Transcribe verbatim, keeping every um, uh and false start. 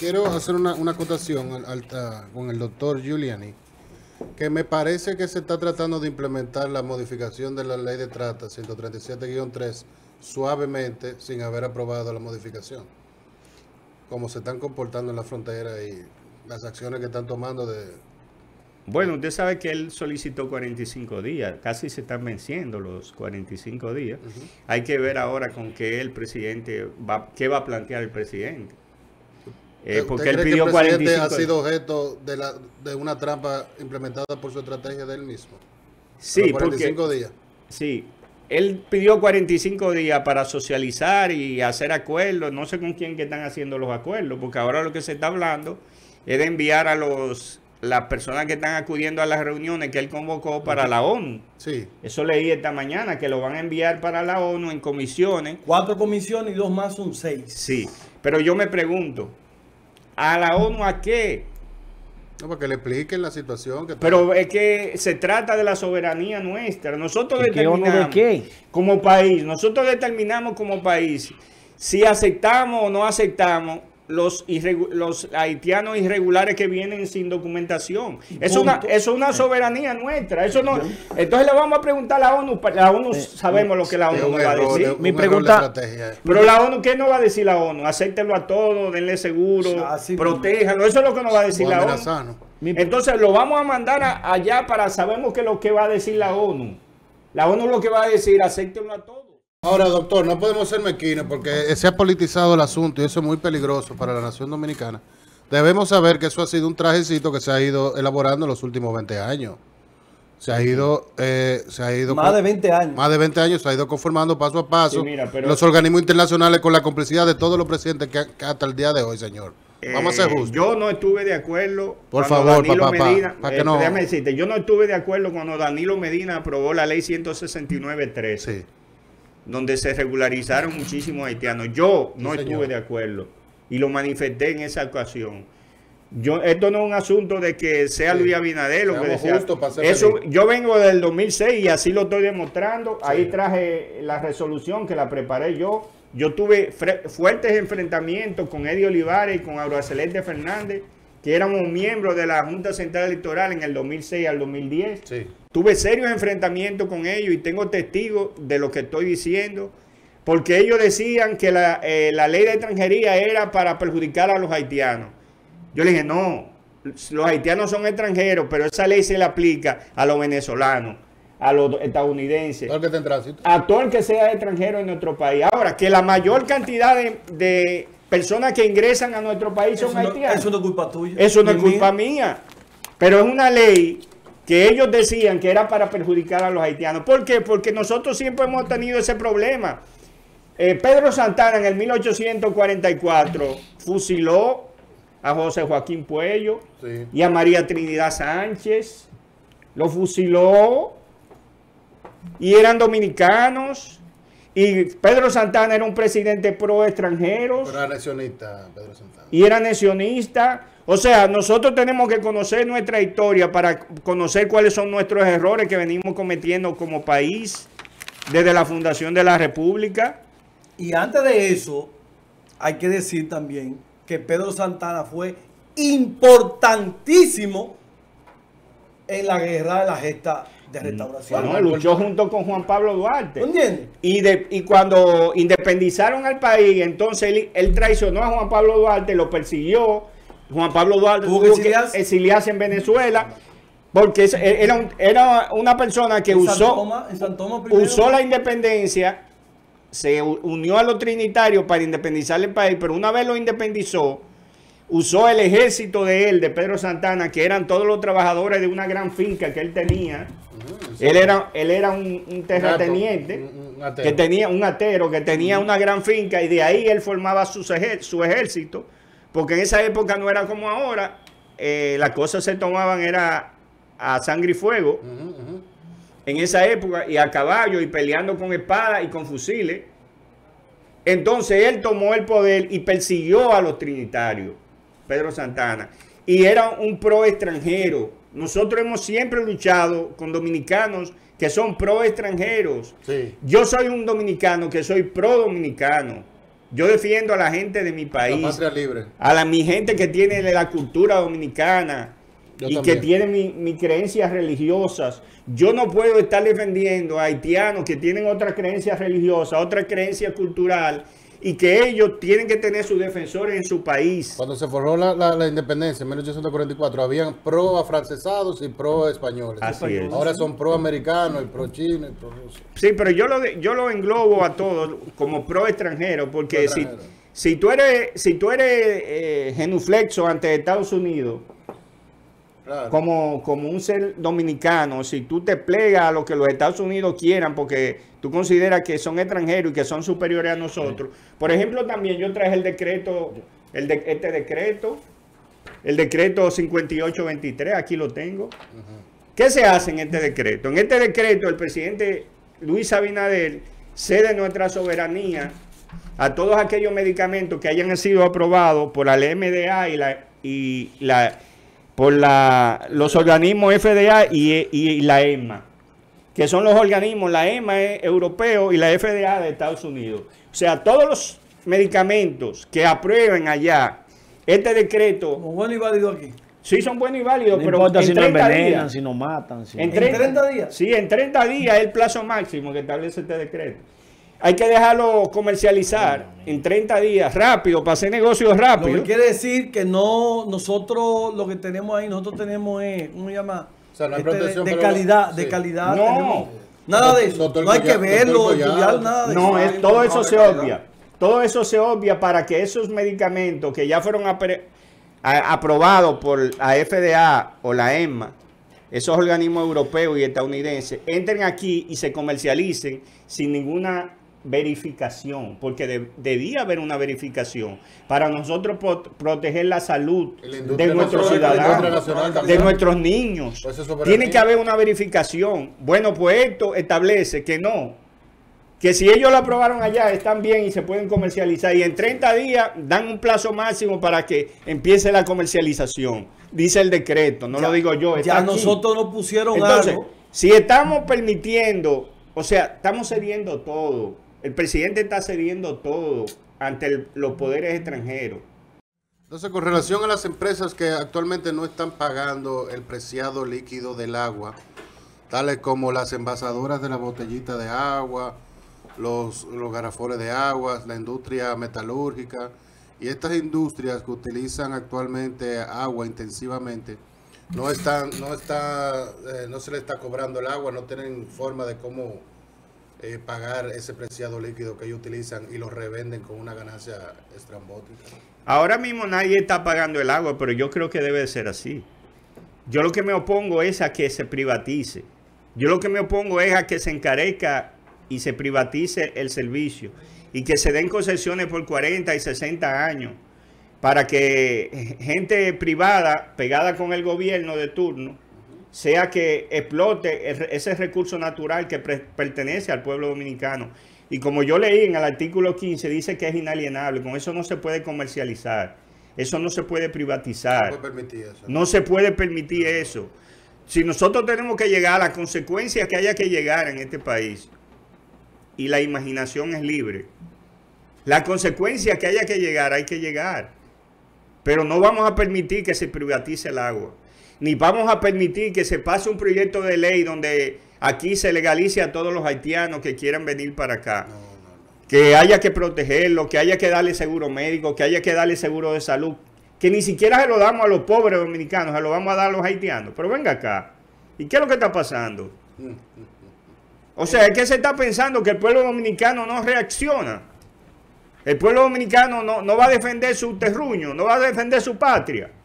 quiero hacer una, una acotación al, al, a, con el doctor Giuliani, que me parece que se está tratando de implementar la modificación de la ley de trata ciento treinta y siete guion tres suavemente, sin haber aprobado la modificación. Como se están comportando en la frontera y las acciones que están tomando de... Bueno, usted sabe que él solicitó cuarenta y cinco días, casi se están venciendo los cuarenta y cinco días. Uh-huh. Hay que ver ahora con qué el presidente va, qué va a plantear el presidente. Eh, porque él pidió cuarenta y cinco días. ¿El presidente ha sido objeto de, la, de una trampa implementada por su estrategia de él mismo? Sí, cuarenta y cinco porque, días. Sí, él pidió cuarenta y cinco días para socializar y hacer acuerdos. No sé con quién que están haciendo los acuerdos, porque ahora lo que se está hablando es de enviar a los... las personas que están acudiendo a las reuniones que él convocó para uh-huh. la ONU. Sí. Eso leí esta mañana, que lo van a enviar para la ONU en comisiones. Cuatro comisiones y dos más son seis. Sí, pero yo me pregunto, ¿a la ONU a qué? No, para que le expliquen la situación. Que pero está... es que se trata de la soberanía nuestra. Nosotros determinamos, ¿qué ONU de qué? Como país, nosotros determinamos como país si aceptamos o no aceptamos Los, los haitianos irregulares que vienen sin documentación. Eso es una, eso es una soberanía nuestra. Eso no. Entonces le vamos a preguntar a la ONU. La ONU sabemos lo que la ONU va a decir. Mi pregunta. Pero la ONU, ¿qué nos va a decir la ONU? Acéptelo a todos, denle seguro, protéjanlo. Eso es lo que nos va a decir la ONU. Entonces lo vamos a mandar a, allá para sabemos que lo que va a decir la ONU. La ONU lo que va a decir, acéptenlo a todos. Ahora, doctor, no podemos ser mezquinos porque se ha politizado el asunto y eso es muy peligroso para la nación dominicana. Debemos saber que eso ha sido un trajecito que se ha ido elaborando en los últimos veinte años. Se ha ido... Eh, se ha ido más de veinte años. Más de veinte años se ha ido conformando paso a paso. Sí, mira, pero, los organismos internacionales con la complicidad de todos los presidentes que, que hasta el día de hoy, señor. Eh, Vamos a ser justos. Yo no estuve de acuerdo. Por favor, Danilo papá. Medina, Pa, pa, eh, no. Déjame decirte, yo no estuve de acuerdo cuando Danilo Medina aprobó la ley ciento sesenta y nueve trece. Sí. Donde se regularizaron muchísimos haitianos. Yo no sí, estuve de acuerdo y lo manifesté en esa ocasión. Yo, esto no es un asunto de que sea sí. Luis Abinader lo que decía. Eso, yo vengo del dos mil seis y así lo estoy demostrando. Sí. Ahí traje la resolución que la preparé yo. Yo tuve fuertes enfrentamientos con Eddie Olivares y con Aura Celeste Fernández, que éramos miembros de la Junta Central Electoral en el dos mil seis al dos mil diez. Sí. Tuve serios enfrentamientos con ellos y tengo testigos de lo que estoy diciendo, porque ellos decían que la, eh, la ley de extranjería era para perjudicar a los haitianos. Yo le dije, no, los haitianos son extranjeros, pero esa ley se le aplica a los venezolanos, a los estadounidenses, ¿Todo el que está en tránsito? A todo el que sea extranjero en nuestro país. Ahora, que la mayor cantidad de... de personas que ingresan a nuestro país son eso haitianos. No, eso no es culpa tuya. Eso no es culpa mía. Pero es una ley que ellos decían que era para perjudicar a los haitianos. ¿Por qué? Porque nosotros siempre hemos tenido ese problema. Eh, Pedro Santana en el mil ochocientos cuarenta y cuatro fusiló a José Joaquín Puello sí. y a María Trinidad Sánchez. Lo fusiló y eran dominicanos. Y Pedro Santana era un presidente pro extranjeros. Pero era nacionista, Pedro Santana. Y era nacionista. O sea, nosotros tenemos que conocer nuestra historia para conocer cuáles son nuestros errores que venimos cometiendo como país desde la fundación de la República. Y antes de eso, hay que decir también que Pedro Santana fue importantísimo en la guerra de la gesta de restauración. Bueno, luchó junto con Juan Pablo Duarte. ¿Entiendes? Y, de, y cuando independizaron al país, entonces él, él traicionó a Juan Pablo Duarte, lo persiguió. Juan Pablo Duarte tuvo, tuvo que exiliarse? exiliarse en Venezuela, porque era, un, era una persona que en usó, San Tomás, en San Tomás primero, usó la independencia, se unió a los trinitarios para independizar el país, pero una vez lo independizó, usó el ejército de él, de Pedro Santana, que eran todos los trabajadores de una gran finca que él tenía. Uh-huh, él era, él era un, un terrateniente, un, un que tenía un atero, que tenía uh-huh. una gran finca, y de ahí él formaba su, su ejército, porque en esa época no era como ahora, eh, las cosas se tomaban era a sangre y fuego, uh-huh, uh-huh. en esa época, y a caballo, y peleando con espadas y con fusiles. Entonces él tomó el poder y persiguió a los trinitarios, Pedro Santana, y era un pro extranjero. Nosotros hemos siempre luchado con dominicanos que son pro extranjeros. Sí. Yo soy un dominicano que soy pro dominicano. Yo defiendo a la gente de mi país. La patria libre. A la, mi gente que tiene la cultura dominicana. Yo y también. Que tiene mis mi creencias religiosas. Yo no puedo estar defendiendo a haitianos que tienen otra creencia religiosa, otra creencia cultural, y que ellos tienen que tener sus defensores en su país. Cuando se formó la, la, la independencia en mil ochocientos cuarenta y cuatro, habían pro afrancesados y pro españoles. Así es. Ahora son pro americanos y pro chinos y pro rusos. Sí, pero yo lo, yo lo englobo a todos como pro extranjero, porque pro extranjero. Si, si tú eres, si tú eres eh, genuflexo ante Estados Unidos, claro. como, como un ser dominicano, si tú te plegas a lo que los Estados Unidos quieran porque tú consideras que son extranjeros y que son superiores a nosotros. Sí. Por ejemplo, también yo traje el decreto, el de, este decreto, el decreto cincuenta y ocho veintitrés, aquí lo tengo. Uh-huh. ¿Qué se hace en este decreto? En este decreto el presidente Luis Abinader cede nuestra soberanía a todos aquellos medicamentos que hayan sido aprobados por la M D A y la... Y la por la, los organismos F D A y, y la E M A, que son los organismos, la E M A es europeo y la F D A de Estados Unidos. O sea, todos los medicamentos que aprueben allá este decreto... ¿Como bueno y válido aquí? Sí, son buenos y válidos, no pero importa en si treinta nos envenenan, días, si nos matan. Si en, no. treinta, ¿En treinta días? Sí, en treinta días es el plazo máximo que establece este decreto. Hay que dejarlo comercializar en treinta días, rápido, para hacer negocios rápido. Lo que quiere decir que no, nosotros lo que tenemos ahí, nosotros tenemos, eh, ¿cómo se llama? O sea, no hay este, protección, de, de pero, calidad, sí. de calidad. No. Tenemos, nada de eso. Doctor no hay Collado, que verlo, estudiar, nada de eso. No, es, todo eso se obvia. Todo eso se obvia para que esos medicamentos que ya fueron a, a, aprobados por la F D A o la E M A, esos organismos europeos y estadounidenses, entren aquí y se comercialicen sin ninguna verificación, porque de, debía haber una verificación para nosotros pro, proteger la salud de nuestros ciudadanos, de nuestros niños. Pues tiene que haber una verificación. Bueno, pues esto establece que no, que si ellos lo aprobaron allá están bien y se pueden comercializar, y en treinta días dan un plazo máximo para que empiece la comercialización, dice el decreto, no ya, lo digo yo. Ya aquí. Nosotros nos pusieron Entonces, algo. Si estamos permitiendo, o sea, estamos cediendo todo. El presidente está cediendo todo ante el, los poderes extranjeros. Entonces, con relación a las empresas que actualmente no están pagando el preciado líquido del agua, tales como las envasadoras de la botellita de agua, los, los garrafones de agua, la industria metalúrgica y estas industrias que utilizan actualmente agua intensivamente, no están, no está, eh, no se le está cobrando el agua, no tienen forma de cómo Eh, pagar ese preciado líquido que ellos utilizan y lo revenden con una ganancia estrambótica. Ahora mismo nadie está pagando el agua, pero yo creo que debe de ser así. Yo lo que me opongo es a que se privatice. Yo lo que me opongo es a que se encarezca y se privatice el servicio y que se den concesiones por cuarenta y sesenta años para que gente privada pegada con el gobierno de turno sea que explote ese recurso natural que pertenece al pueblo dominicano. Y como yo leí en el artículo quince, dice que es inalienable. Con eso no se puede comercializar. Eso no se puede privatizar. No, puede permitir eso. No se puede permitir eso. Si nosotros tenemos que llegar a las consecuencias que haya que llegar en este país, y la imaginación es libre, las consecuencias que haya que llegar, hay que llegar. Pero no vamos a permitir que se privatice el agua. Ni vamos a permitir que se pase un proyecto de ley donde aquí se legalice a todos los haitianos que quieran venir para acá. No, no, no. Que haya que protegerlos, que haya que darle seguro médico, que haya que darle seguro de salud. Que ni siquiera se lo damos a los pobres dominicanos, se lo vamos a dar a los haitianos. Pero venga acá. ¿Y qué es lo que está pasando? O sea, es que se está pensando que el pueblo dominicano no reacciona. El pueblo dominicano no, no va a defender su terruño, no va a defender su patria.